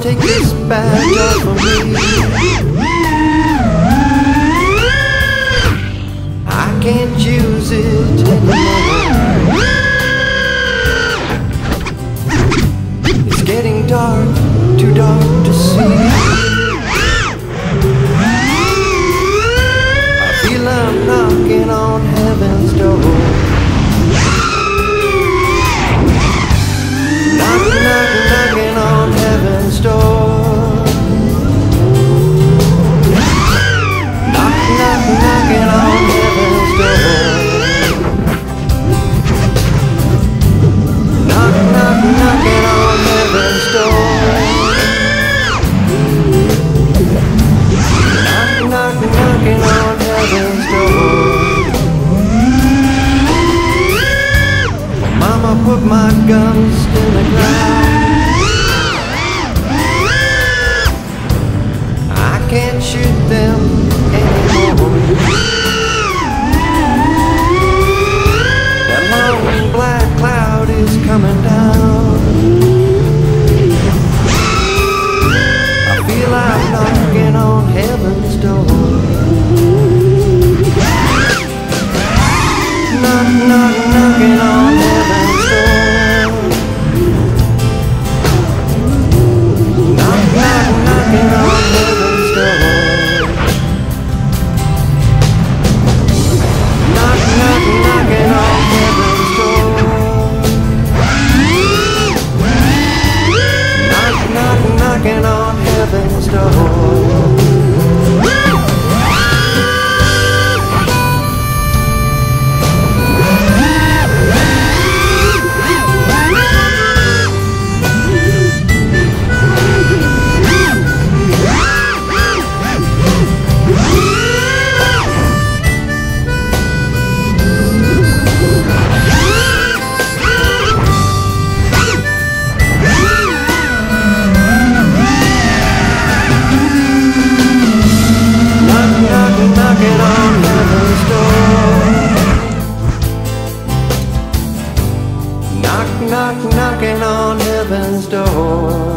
take this badge off of me. I can't use it anymore. It's getting dark, too dark to see. I feel I'm knocking on heaven's door. Knocking on heaven's door. Knocking on heaven's door. Knocking on heaven's door. Knocking on heaven's door. Mama put my guns in the ground. I can't shoot them anymore. That long black cloud is coming down. I feel like knocking on heaven's door. Knocking on heaven's door. Knocking on heaven's door. Knocking on heaven's door. Knocking on heaven's door. Knocking on heaven's door. Knocking on heaven's door.